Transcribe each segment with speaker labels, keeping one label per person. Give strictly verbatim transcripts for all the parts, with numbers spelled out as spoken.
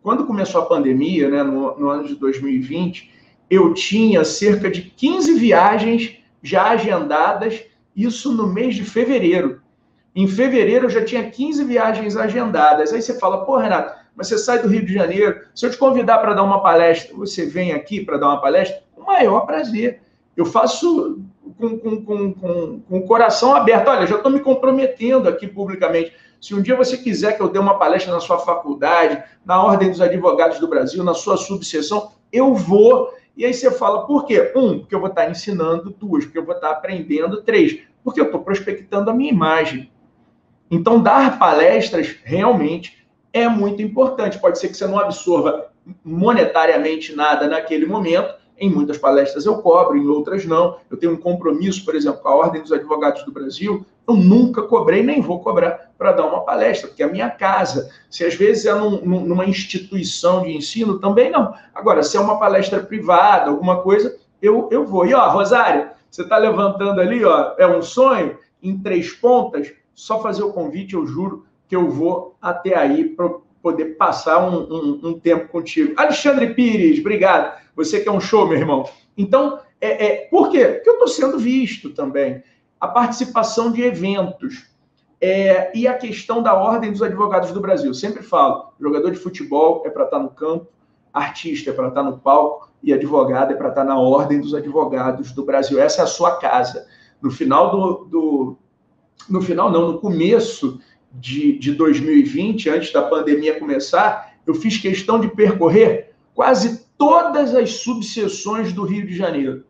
Speaker 1: quando começou a pandemia, né, no, no ano de dois mil e vinte, eu tinha cerca de quinze viagens já agendadas, isso no mês de fevereiro. Em fevereiro eu já tinha quinze viagens agendadas. Aí você fala, pô, Renato, mas você sai do Rio de Janeiro, se eu te convidar para dar uma palestra, você vem aqui para dar uma palestra? Com o maior prazer. Eu faço com, com, com, com, com o coração aberto. Olha, já estou me comprometendo aqui publicamente. Se um dia você quiser que eu dê uma palestra na sua faculdade, na Ordem dos Advogados do Brasil, na sua subseção, eu vou. E aí você fala, por quê? Um, porque eu vou estar ensinando. Duas, porque eu vou estar aprendendo. Três, porque eu estou prospectando a minha imagem. Então, dar palestras realmente é muito importante. Pode ser que você não absorva monetariamente nada naquele momento. Em muitas palestras eu cobro, em outras não. Eu tenho um compromisso, por exemplo, com a Ordem dos Advogados do Brasil. Eu nunca cobrei, nem vou cobrar para dar uma palestra, porque é a minha casa. Se às vezes é num, numa instituição de ensino, também não. Agora, se é uma palestra privada, alguma coisa, eu, eu vou. E, ó, Rosário, você está levantando ali, ó, é um sonho em três pontas. Só fazer o convite, eu juro que eu vou até aí para poder passar um, um, um tempo contigo. Alexandre Pires, obrigado. Você que é um show, meu irmão. Então, é, é, por quê? Porque eu estou sendo visto também. A participação de eventos é, e a questão da Ordem dos Advogados do Brasil. Eu sempre falo, jogador de futebol é para estar no campo, artista é para estar no palco e advogado é para estar na Ordem dos Advogados do Brasil. Essa é a sua casa. No final do... do No final, não, no começo de, de dois mil e vinte, antes da pandemia começar, eu fiz questão de percorrer quase todas as subseções do Rio de Janeiro.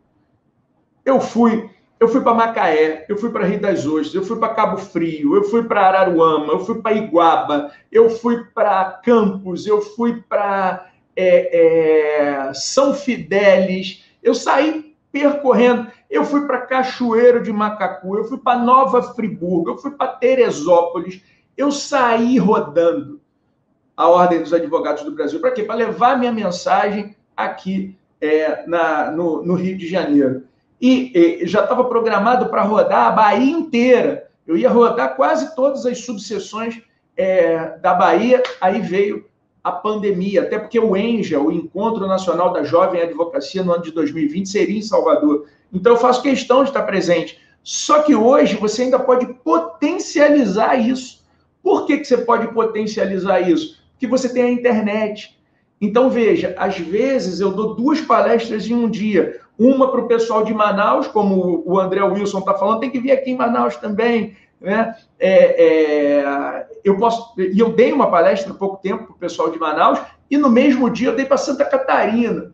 Speaker 1: Eu fui, eu fui para Macaé, eu fui para Rio das Ostras, eu fui para Cabo Frio, eu fui para Araruama, eu fui para Iguaba, eu fui para Campos, eu fui para é, é, São Fidélis, eu saí percorrendo, eu fui para Cachoeiro de Macacu, eu fui para Nova Friburgo, eu fui para Teresópolis, eu saí rodando a Ordem dos Advogados do Brasil. Para quê? Para levar minha mensagem aqui é, na, no, no Rio de Janeiro. E, e já estava programado para rodar a Bahia inteira. Eu ia rodar quase todas as subseções é, da Bahia, aí veio a pandemia, até porque o ENJA, o Encontro Nacional da Jovem Advocacia, no ano de dois mil e vinte, seria em Salvador. Então, eu faço questão de estar presente. Só que hoje você ainda pode potencializar isso. Por que que você pode potencializar isso? Porque você tem a internet. Então, veja, às vezes eu dou duas palestras em um dia. Uma para o pessoal de Manaus, como o André Wilson está falando, tem que vir aqui em Manaus também. Né? É, é, eu posso, e eu dei uma palestra há pouco tempo para o pessoal de Manaus, e no mesmo dia eu dei para Santa Catarina,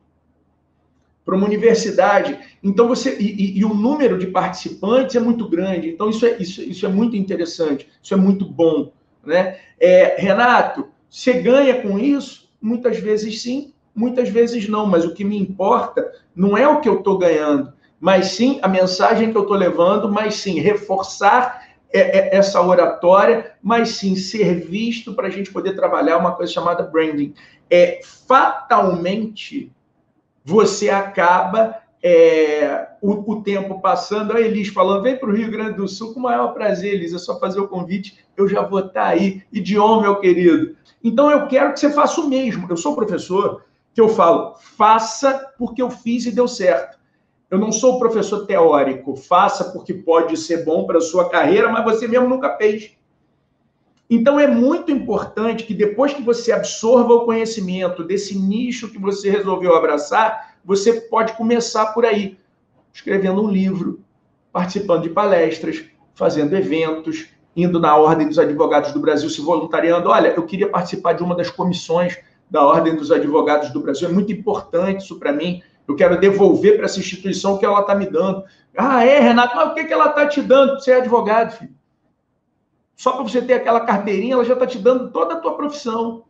Speaker 1: para uma universidade. Então você e, e, e o número de participantes é muito grande. Então isso é isso, isso é muito interessante, isso é muito bom, né? É, Renato, você ganha com isso? Muitas vezes sim, muitas vezes não. Mas o que me importa não é o que eu estou ganhando, mas sim a mensagem que eu estou levando, mas sim reforçar essa oratória, mas sim ser visto para a gente poder trabalhar uma coisa chamada branding. É, fatalmente, você acaba, é, o, o tempo passando, a Elis falando, vem para o Rio Grande do Sul, com o maior prazer, Elis, é só fazer o convite, eu já vou estar aí, idioma, meu querido. Então, eu quero que você faça o mesmo. Eu sou professor, que eu falo, faça porque eu fiz e deu certo. Eu não sou professor teórico, faça porque pode ser bom para a sua carreira, mas você mesmo nunca fez. Então, é muito importante que depois que você absorva o conhecimento desse nicho que você resolveu abraçar, você pode começar por aí, escrevendo um livro, participando de palestras, fazendo eventos, indo na Ordem dos Advogados do Brasil, se voluntariando. Olha, eu queria participar de uma das comissões da Ordem dos Advogados do Brasil, é muito importante isso para mim. Eu quero devolver para essa instituição o que ela está me dando. Ah, é, Renato, mas o que, que ela está te dando? Você é advogado, filho. Só para você ter aquela carteirinha, ela já está te dando toda a tua profissão.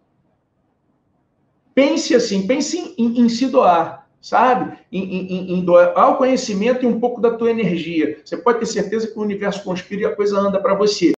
Speaker 1: Pense assim, pense em, em, em se doar, sabe? Em, em, em doar o conhecimento e um pouco da tua energia. Você pode ter certeza que o universo conspira e a coisa anda para você.